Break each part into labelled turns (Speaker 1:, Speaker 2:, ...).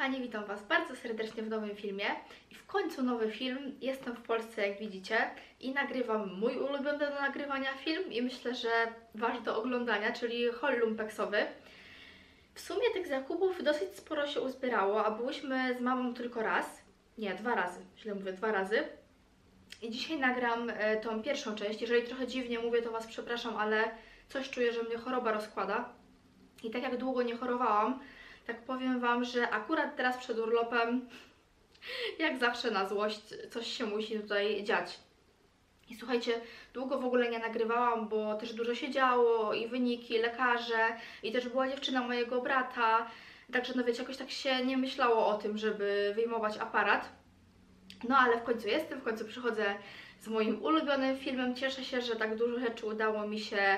Speaker 1: kochani, witam Was bardzo serdecznie w nowym filmie. I w końcu nowy film. Jestem w Polsce, jak widzicie, i nagrywam mój ulubiony do nagrywania film i myślę, że Wasz do oglądania, czyli haul lumpeksowy. W sumie tych zakupów dosyć sporo się uzbierało, a byłyśmy z mamą tylko raz. Nie, 2 razy, źle mówię, 2 razy. I dzisiaj nagram tą pierwszą część. Jeżeli trochę dziwnie mówię, to Was przepraszam, ale coś czuję, że mnie choroba rozkłada. I tak jak długo nie chorowałam, tak powiem Wam, że akurat teraz przed urlopem, jak zawsze na złość, coś się musi tutaj dziać. I słuchajcie, długo w ogóle nie nagrywałam, bo też dużo się działo i wyniki, lekarze i też była dziewczyna mojego brata. Także no wiecie, jakoś tak się nie myślało o tym, żeby wyjmować aparat. No ale w końcu jestem, w końcu przychodzę z moim ulubionym filmem. Cieszę się, że tak dużo rzeczy udało mi się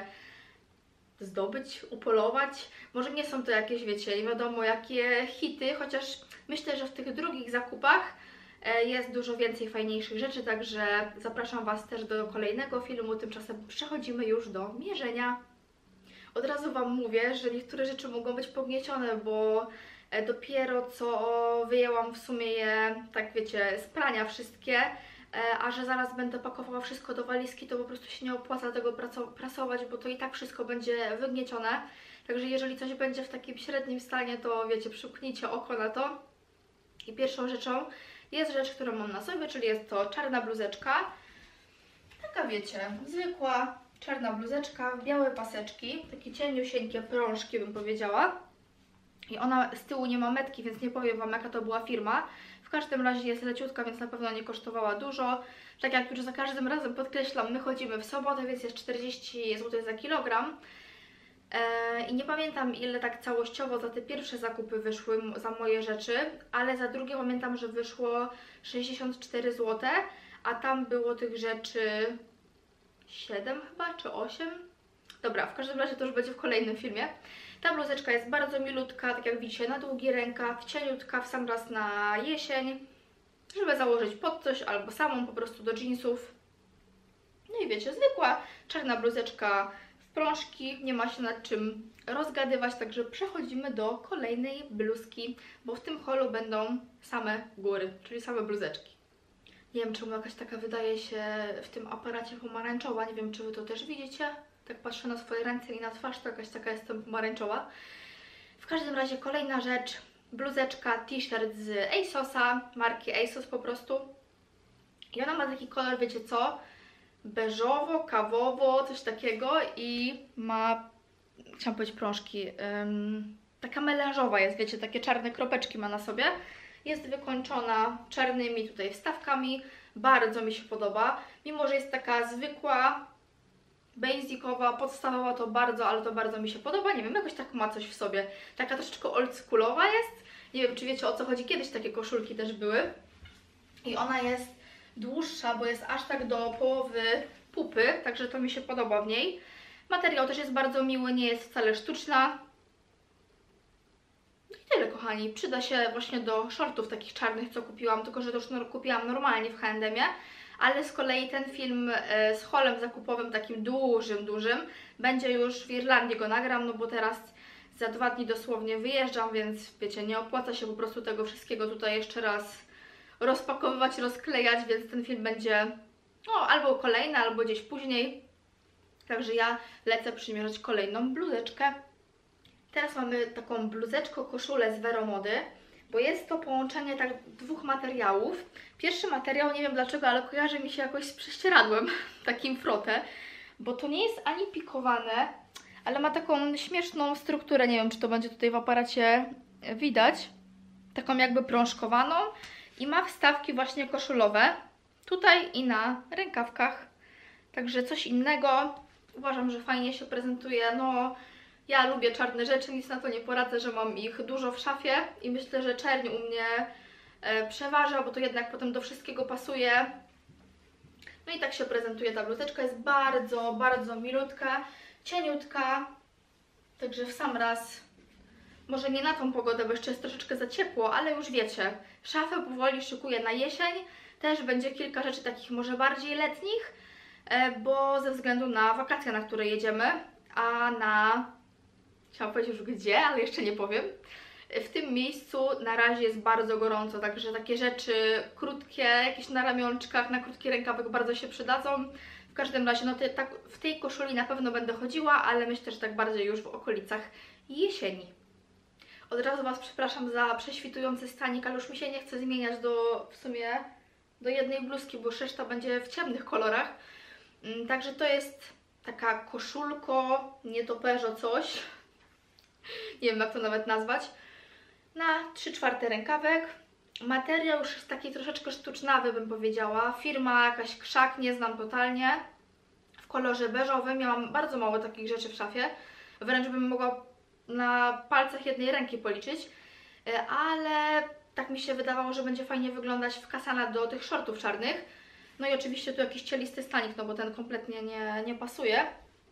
Speaker 1: zdobyć, upolować. Może nie są to jakieś, wiecie, nie wiadomo jakie hity, chociaż myślę, że w tych drugich zakupach jest dużo więcej fajniejszych rzeczy, także zapraszam Was też do kolejnego filmu. Tymczasem przechodzimy już do mierzenia. Od razu Wam mówię, że niektóre rzeczy mogą być pogniecione, bo dopiero co wyjęłam w sumie je, tak wiecie, z prania wszystkie, a że zaraz będę pakowała wszystko do walizki, to po prostu się nie opłaca tego prasować, bo to i tak wszystko będzie wygniecione. Także jeżeli coś będzie w takim średnim stanie, to wiecie, przymknijcie oko na to. I pierwszą rzeczą jest rzecz, którą mam na sobie, czyli jest to czarna bluzeczka. Taka wiecie, zwykła czarna bluzeczka, białe paseczki, takie cieniusieńkie prążki bym powiedziała. I ona z tyłu nie ma metki, więc nie powiem Wam jaka to była firma. W każdym razie jest leciutka, więc na pewno nie kosztowała dużo. Tak jak już za każdym razem podkreślam, my chodzimy w sobotę, więc jest 40 zł za kilogram. I nie pamiętam ile tak całościowo za te pierwsze zakupy wyszły za moje rzeczy, ale za drugie pamiętam, że wyszło 64 zł, a tam było tych rzeczy 7 chyba, czy 8. Dobra, w każdym razie to już będzie w kolejnym filmie. Ta bluzeczka jest bardzo milutka, tak jak widzicie, na długi rękaw, cieniutka, w sam raz na jesień, żeby założyć pod coś albo samą po prostu do jeansów. No i wiecie, zwykła czarna bluzeczka w prążki, nie ma się nad czym rozgadywać, także przechodzimy do kolejnej bluzki, bo w tym haulu będą same góry, czyli same bluzeczki. Nie wiem, czemu jakaś taka wydaje się w tym aparacie pomarańczowa, nie wiem, czy Wy to też widzicie. Tak patrzę na swoje ręce i na twarz, to jakaś taka jestem pomarańczowa. W każdym razie kolejna rzecz, bluzeczka, t-shirt z ASOSa, marki ASOS po prostu. I ona ma taki kolor, wiecie co, beżowo, kawowo, coś takiego i ma, chciałam powiedzieć prążki, taka melanżowa jest, wiecie, takie czarne kropeczki ma na sobie. Jest wykończona czarnymi tutaj wstawkami, bardzo mi się podoba, mimo że jest taka zwykła, basicowa, podstawowa to bardzo, ale to bardzo mi się podoba, nie wiem, jakoś tak ma coś w sobie, taka troszeczkę oldschoolowa jest, nie wiem czy wiecie o co chodzi, kiedyś takie koszulki też były i ona jest dłuższa, bo jest aż tak do połowy pupy, także to mi się podoba w niej. Materiał też jest bardzo miły, nie jest wcale sztuczna. I tyle kochani, przyda się właśnie do shortów takich czarnych, co kupiłam, tylko że to już kupiłam normalnie w H&M-ie. Ale z kolei ten film z haulem zakupowym, takim dużym, będzie już w Irlandii, go nagram, no bo teraz za 2 dni dosłownie wyjeżdżam, więc wiecie, nie opłaca się po prostu tego wszystkiego tutaj jeszcze raz rozpakowywać, rozklejać, więc ten film będzie no, albo kolejny, albo gdzieś później. Także ja lecę przymierzyć kolejną bluzeczkę. Teraz mamy taką bluzeczkę, koszulę z Veromody, bo jest to połączenie tak 2 materiałów. Pierwszy materiał, nie wiem dlaczego, ale kojarzy mi się jakoś z prześcieradłem, takim frotę, bo to nie jest ani pikowane, ale ma taką śmieszną strukturę, nie wiem czy to będzie tutaj w aparacie widać, taką jakby prążkowaną i ma wstawki właśnie koszulowe, tutaj i na rękawkach, także coś innego, uważam, że fajnie się prezentuje, no ja lubię czarne rzeczy, nic na to nie poradzę, że mam ich dużo w szafie i myślę, że czerń u mnie przeważa, bo to jednak potem do wszystkiego pasuje. No i tak się prezentuje ta bluzeczka, jest bardzo milutka, cieniutka, także w sam raz, może nie na tą pogodę, bo jeszcze jest troszeczkę za ciepło, ale już wiecie, szafę powoli szykuję na jesień, też będzie kilka rzeczy takich może bardziej letnich, bo ze względu na wakacje, na które jedziemy, a na, chciałam powiedzieć już gdzie, ale jeszcze nie powiem, W tym miejscu na razie jest bardzo gorąco, także takie rzeczy krótkie, jakieś na ramionczkach, na krótki rękawek bardzo się przydadzą. W każdym razie, no w tej koszuli na pewno będę chodziła, ale myślę, że tak bardziej już w okolicach jesieni. Od razu Was przepraszam za prześwitujący stanik, ale już mi się nie chce zmieniać w sumie do jednej bluzki, bo reszta będzie w ciemnych kolorach. Także to jest taka koszulko, nietoperzo coś, nie wiem jak to nawet nazwać, na 3/4 rękawek. Materiał już jest taki troszeczkę sztucznawy, bym powiedziała. Firma jakaś Krzak, nie znam totalnie. W kolorze beżowym. Miałam bardzo mało takich rzeczy w szafie. Wręcz bym mogła na palcach jednej ręki policzyć. Ale tak mi się wydawało, że będzie fajnie wyglądać w kasana do tych shortów czarnych. No i oczywiście tu jakiś cielisty stanik, no bo ten kompletnie nie pasuje.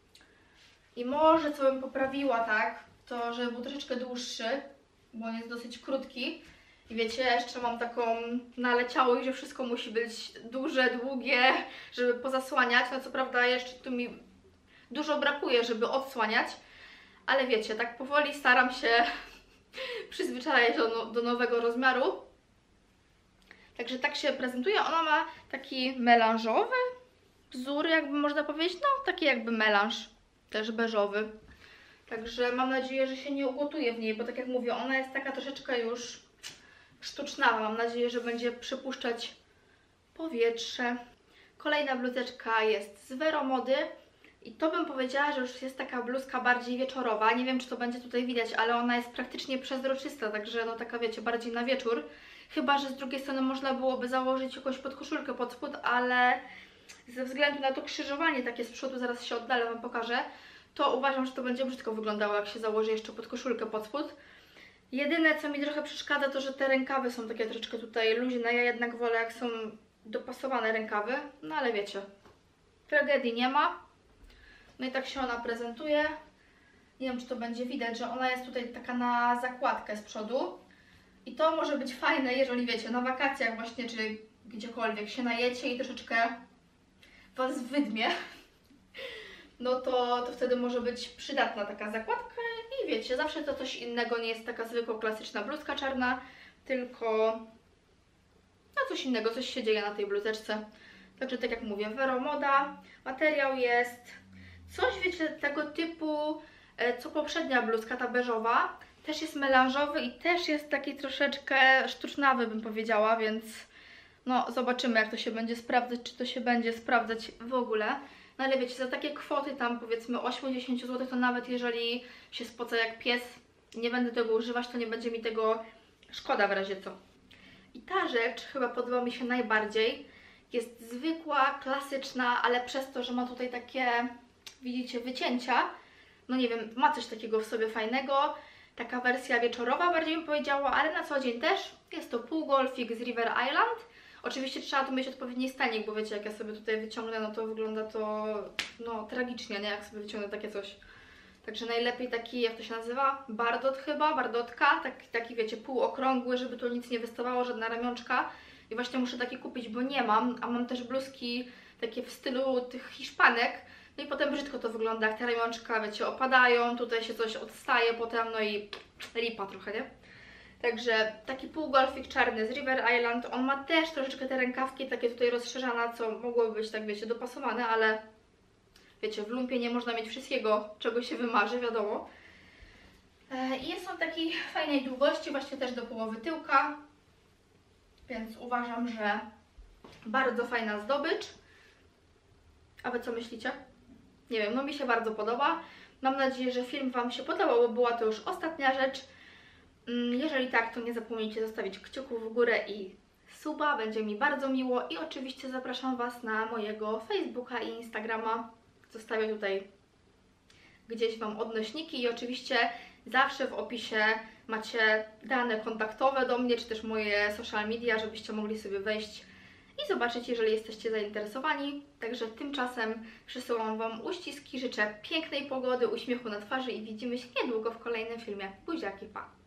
Speaker 1: I może co bym poprawiła, tak, to żeby był troszeczkę dłuższy, bo on jest dosyć krótki. I wiecie, jeszcze mam taką naleciałość, że wszystko musi być duże, długie, żeby pozasłaniać. No co prawda jeszcze tu mi dużo brakuje, żeby odsłaniać, ale wiecie, tak powoli staram się przyzwyczajać do nowego rozmiaru. Także tak się prezentuje. Ona ma taki melanżowy wzór, jakby można powiedzieć, no taki jakby melanż, też beżowy. Także mam nadzieję, że się nie ugotuje w niej, bo tak jak mówię, ona jest taka troszeczkę już sztuczna. Mam nadzieję, że będzie przepuszczać powietrze. Kolejna bluzeczka jest z Veromody i to bym powiedziała, że już jest taka bluzka bardziej wieczorowa. Nie wiem, czy to będzie tutaj widać, ale ona jest praktycznie przezroczysta, także no taka wiecie, bardziej na wieczór. Chyba że z drugiej strony można byłoby założyć jakąś podkoszulkę pod spód, ale ze względu na to krzyżowanie takie z przodu, zaraz się oddalę, Wam pokażę, to uważam, że to będzie brzydko wyglądało, jak się założy jeszcze podkoszulkę pod spód. Jedyne, co mi trochę przeszkadza, to że te rękawy są takie troszeczkę tutaj luźne. Ja jednak wolę, jak są dopasowane rękawy, no ale wiecie, tragedii nie ma. No i tak się ona prezentuje. Nie wiem, czy to będzie widać, że ona jest tutaj taka na zakładkę z przodu. I to może być fajne, jeżeli wiecie, na wakacjach właśnie, czy gdziekolwiek się najecie i troszeczkę Was wydmie, no to wtedy może być przydatna taka zakładka i wiecie, zawsze to coś innego, nie jest taka zwykła, klasyczna bluzka czarna, tylko no coś innego, coś się dzieje na tej bluzeczce. Także tak jak mówię, Veromoda, materiał jest coś, wiecie, tego typu, co poprzednia bluzka, ta beżowa, też jest melanżowy i też jest taki troszeczkę sztucznawy, bym powiedziała, więc no zobaczymy, jak to się będzie sprawdzać, czy to się będzie sprawdzać w ogóle. No ale wiecie, za takie kwoty tam powiedzmy 8-10 zł, to nawet jeżeli się spoca jak pies, nie będę tego używać, to nie będzie mi tego szkoda w razie co. I ta rzecz chyba podoba mi się najbardziej. Jest zwykła, klasyczna, ale przez to, że ma tutaj takie, widzicie, wycięcia, no nie wiem, ma coś takiego w sobie fajnego. Taka wersja wieczorowa bardziej bym powiedziała, ale na co dzień też. Jest to półgolfik z River Island. Oczywiście trzeba tu mieć odpowiedni stanik, bo wiecie, jak ja sobie tutaj wyciągnę, no to wygląda to no tragicznie, nie? Jak sobie wyciągnę takie coś. Także najlepiej taki, jak to się nazywa? Bardot chyba, bardotka, taki wiecie, półokrągły, żeby tu nic nie wystawało, żadna ramionczka. I właśnie muszę taki kupić, bo nie mam, a mam też bluzki takie w stylu tych Hiszpanek. No i potem brzydko to wygląda, jak te ramionczka, wiecie, opadają, tutaj się coś odstaje potem, no i lipa trochę, nie? Także taki półgolfik czarny z River Island, on ma też troszeczkę te rękawki takie tutaj rozszerzane, co mogłoby być tak, wiecie, dopasowane, ale wiecie, w lumpie nie można mieć wszystkiego, czego się wymarzy, wiadomo. I jest on takiej fajnej długości, właśnie też do połowy tyłka, więc uważam, że bardzo fajna zdobycz. A Wy co myślicie? Nie wiem, no mi się bardzo podoba. Mam nadzieję, że film Wam się podobał, bo była to już ostatnia rzecz. Jeżeli tak, to nie zapomnijcie zostawić kciuków w górę i suba, będzie mi bardzo miło. I oczywiście zapraszam Was na mojego Facebooka i Instagrama. Zostawię tutaj gdzieś Wam odnośniki i oczywiście zawsze w opisie macie dane kontaktowe do mnie, czy też moje social media, żebyście mogli sobie wejść i zobaczyć, jeżeli jesteście zainteresowani. Także tymczasem przysyłam Wam uściski, życzę pięknej pogody, uśmiechu na twarzy i widzimy się niedługo w kolejnym filmie. Buziaki, pa!